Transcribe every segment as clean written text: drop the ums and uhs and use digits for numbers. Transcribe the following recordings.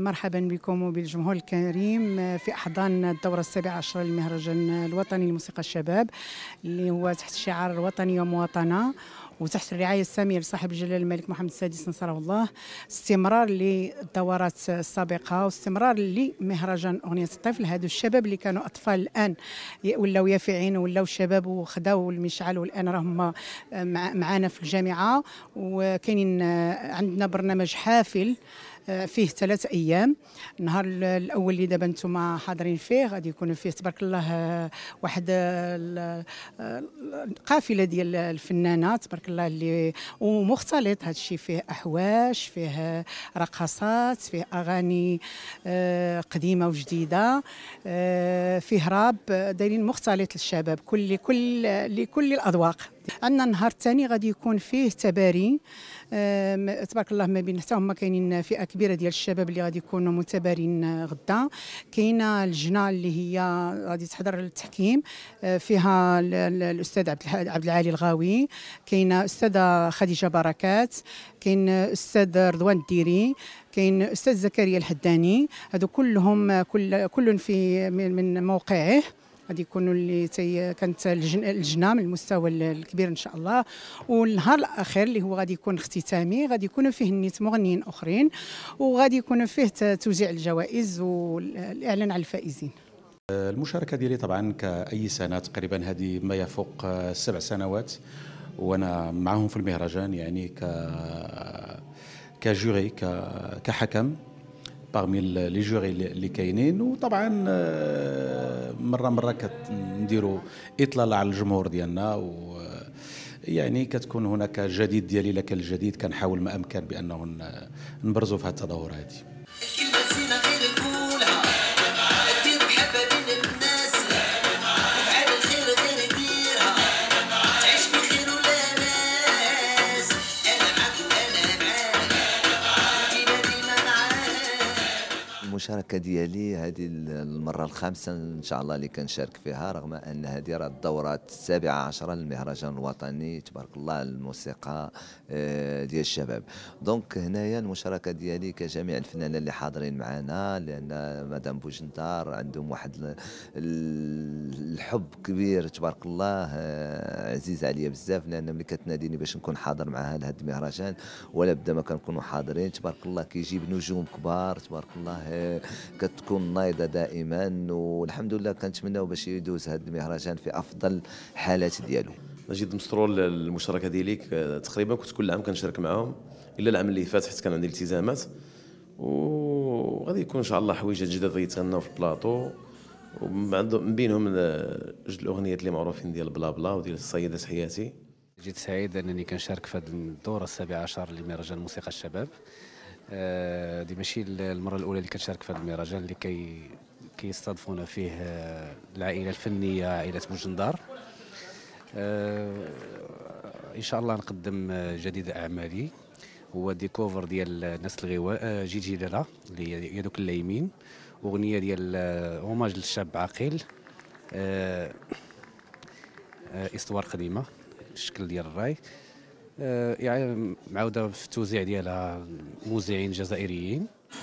مرحبا بكم وبالجمهور الكريم في أحضان الدورة 17 للمهرجان الوطني لموسيقى الشباب، اللي هو تحت شعار الوطنية ومواطنة وتحت الرعاية السامية لصاحب الجلالة الملك محمد السادس نصره الله. استمرار للدورات السابقة واستمرار لمهرجان أغنية الطفل. هادو الشباب اللي كانوا أطفال الآن ولاو يافعين ولاو شباب وخداو المشعل، والآن راهم معنا في الجامعة. وكاينين عندنا برنامج حافل فيه 3 أيام. النهار الأول اللي دابا نتوما حاضرين فيه غادي يكون فيه تبارك الله واحد قافلة ديال الفنانات تبارك الله اللي ومختلط. هذا الشيء فيه أحواش، فيه رقصات، فيه أغاني قديمة وجديدة، فيه راب، دايرين مختلط للشباب لكل الأذواق. عندنا النهار الثاني غادي يكون فيه تباري تبارك الله، ما بين حتى هما كاينين فئه كبيره ديال الشباب اللي غادي يكونوا متبارين غدا. كاينه اللجنه اللي هي غادي تحضر التحكيم، فيها الاستاذ عبد العالي الغاوي، كاينه استاذه خديجه بركات، كاين استاذ رضوان الديري، كاين استاذ زكريا الحداني. هادو كلهم كل في من موقعه غادي يكونوا اللي كانت اللجنه من المستوى الكبير ان شاء الله. والنهار الاخير اللي هو غادي يكون اختتامي غادي يكونوا فيه نيت مغنيين اخرين، وغادي يكون فيه توزيع الجوائز والاعلان على الفائزين. المشاركه ديالي طبعا كاي سنه تقريبا هذه ما يفوق 7 سنوات وانا معهم في المهرجان، يعني كجوري كحكم باغمي لي جوري اللي كاينين. وطبعا مره كنديروا اطلاله على الجمهور ديالنا، و يعني كتكون هناك جديد ديالي لك الجديد، كنحاول ما امكن بانه نبرزوا في هذه التظاهر هذه. المشاركة ديالي هذه المرة الخامسة إن شاء الله اللي كنشارك فيها، رغم أن هذه راه الدورة 17 للمهرجان الوطني تبارك الله الموسيقى ديال الشباب. دونك هنايا المشاركة ديالي كجميع الفنانين اللي حاضرين معنا، لأن مدام بوجندار عندهم واحد الحب كبير تبارك الله عزيز عليا بزاف، لأن ملي كتناديني باش نكون حاضر معها لهذا المهرجان ولا بدا ما كنكونوا حاضرين تبارك الله كيجيب نجوم كبار تبارك الله، كتكون نايضه دائما. والحمد لله كنتمناو باش يدوز هذا المهرجان في افضل حالات ديالو. نجد مسرور المشاركه ديالك، تقريبا كنت كل عام كنشارك معاهم الا العام اللي فات حيت كان عندي التزامات، وغادي يكون ان شاء الله حويجات جداد غيتغناو في البلاطو، ومن بينهم جوج الاغنيات اللي معروفين ديال بلا بلا وديال الصيدة حياتي. جيت سعيد انني كنشارك في هذه الدوره 17 لمهرجان موسيقى الشباب. دي ماشي المره الاولى اللي كنشارك في هذا المهرجان اللي كيستضيفونا فيه العائله الفنيه عائله بوجندار. ان شاء الله نقدم جديد اعمالي هو ديكوفر ديال الناس الغواء جيجي لالا اللي هي يدك اللايمين، اغنيه ديال هوماج للشاب عاقل، اسطوار قديمه الشكل ديال الراي، يعني معاوده في التوزيع ديالها موزعين جزائريين.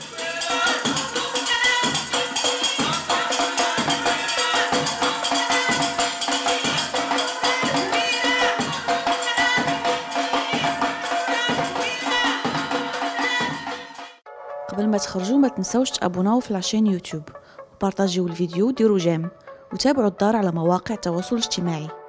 قبل ما تخرجوا ما تنسوش تابوناو في العشان يوتيوب وبارطاجيو الفيديو وديروا جيم وتابعوا الدار على مواقع التواصل الاجتماعي.